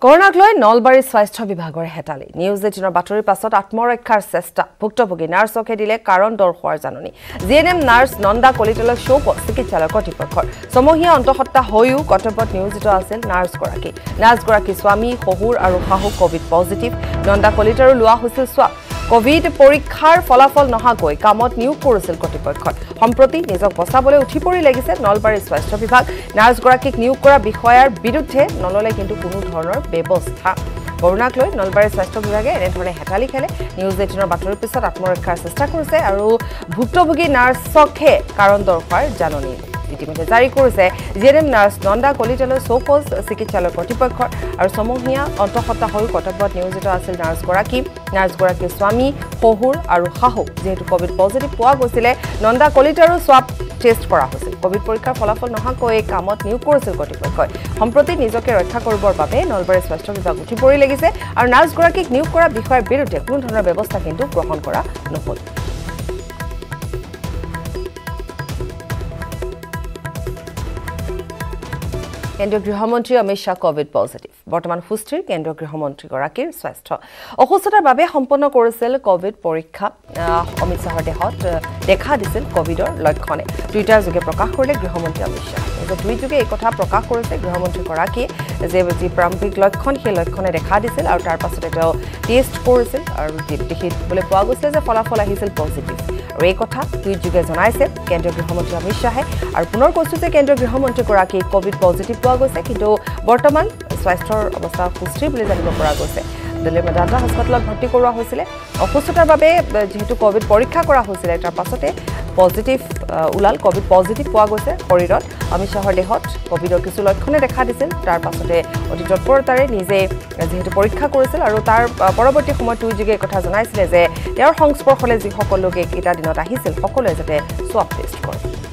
Koronak loi Nalbari Swaस्थ্য বিভাগৰ হেতালি News18 বাতৰিৰ পাছত আত্মৰক্ষাৰ চেষ্টা ভুক্তভোগী নাৰ্ছকে দিলে কাৰণ দৰ হোৱাৰ জাননী জিএনএম নাৰ্ছ নন্দা কলিতলক শোক চিকিৎসালয় কৰ্তৃপক্ষৰ সমহীয়া অন্তঃসত্ত্বা হৈও কৰ্তব্যত নিয়োজিত আছিল নাৰ্ছগৰাকী স্বামী শহুৰ আৰু শাহু কোভিড পজিটিভ নন্দা কলিতাৰো লোৱা হৈছিল স্বাব কোভিড পৰীক্ষাৰ ফলাফল নহাকৈ কামত নিয়োগ কৰিছিল কৰ্তৃপক্ষই সম্প্ৰতি নিজক বচাবলৈ উঠি পৰি লাগিছে নলবাৰী স্বাস্থ্য বিভাগ নাৰ্ছগৰাকীক নিয়োগ কৰা বিষয়াৰ বিৰুদ্ধে নললে কিন্তু কোনো ধৰণৰ ব্যৱস্থা কৰোনাক লৈ নলবাৰী স্বাস্থ্য বিভাগে এনেধৰণে হেতালি খেলে News18 বাতৰিৰ পিছত আত্মৰক্ষাৰ চেষ্টা কৰিছে আৰু ভুক্তভোগী নাৰ্ছকে কাৰণ দৰকাৰ জাননী ইতিমধ্যে জাৰি কৰিছে জিএনএম নাৰ্ছ নন্দা কলিতালৈ চৌকজ চিকিৎসালয় কৰ্তৃপক্ষৰ আৰু সমহীয়া অন্তঃসত্ত্বা হৈ কৰ্তব্যত নিয়োজিত আছিল নাৰ্ছগৰাকীৰ স্বামী শহুৰ আৰু শাহু যেহেতু কোভিড পজিটিভ পোৱা গৈছিলে নন্দা কলিতাৰো স্বাব টেষ্ট কৰা হৈছিল কোভিড পৰীক্ষাৰ ফলাফল নহাকৈ কামত নিয়োগ কৰিছিল কৰ্তৃপক্ষই সম্প্ৰতি নিজকে ৰক্ষা কৰিবৰ বাবে নলবাৰী স্বাস্থ্য বিভাগ উঠি পৰি লাগিছে আৰু নাৰ্ছগৰাকীক নিয়োগ কৰা বিষয়ৰ বিৰুদ্ধে কোনো ধৰণৰ ব্যৱস্থা কিন্তু গ্ৰহণ কৰা নহল কেন্দ্ৰীয় গৃহমন্ত্ৰী অমিত শাহ কোভিড পজিটিভ বৰ্তমান সুস্থিৰ কেন্দ্ৰীয় গৃহমন্ত্ৰীগৰাকীৰ স্বাস্থ্য অসুস্থতাৰ বাবে সম্পন্ন কৰিছিল কোভিড পৰীক্ষা অমিত শাহৰ দেহত দেখা দিছিল কোভিডৰ লক্ষণে টুইটাৰ যোগে প্ৰকাশ কৰিলে গৃহমন্ত্ৰী অমিত শাহ টুইট যোগে এই কথা প্ৰকাশ কৰিছে গৃহমন্ত্ৰীগৰাকীয়ে যে যি প্ৰাৰম্ভিক লক্ষণ সেই লক্ষণে দেখা দিছিল আৰু তাৰ পাছতে তেওঁ টেষ্ট কৰিছিল আৰু দেখিবলৈ পোৱা গৈছিল যে ফলাফল আহিছিল পজিটিভ আৰু এই কথা টুইট যোগে জনাইছে কেন্দ্ৰীয় গৃহমন্ত্ৰী অমিত শাহে আৰু পুনৰ কৈছে যে কেন্দ্ৰীয় গৃহমন্ত্ৰীগৰাকী কোভিড পজিটিভ পোৱা গৈছে কিন্তু বৰ্তমান স্বাস্থ্যৰ অৱস্থা সুস্থিৰ বুলি জানিব পৰা গৈছে দিল্লীৰ মেদান্তা হাস্পতালত ভৰ্তি কৰোৱা হৈছিল অসুস্থতাৰ বাবে যেহেতু কোভিড পৰীক্ষা কৰা হৈছিল তাৰ পাছতে পজিটিভ উলাল কোভিড পজিটিভ পোৱা গৈছে শৰীৰত অমিত শাহৰ দেহত কোভিডৰ কিছু লক্ষণে দেখা দিছিল তাৰ পাছতে অতি তৎপৰতাৰে নিজে যেহেতু পৰীক্ষা কৰিছিল আৰু তাৰ পৰৱৰ্তী সময়ত টুইট যোগে কথা জনাইছিলে যে তেওঁৰ সংস্পৰ্শলৈ যিসকল লোকে এটা দিনত আহিছিল সকলোৱে যাতে স্বাব টেষ্ট কৰে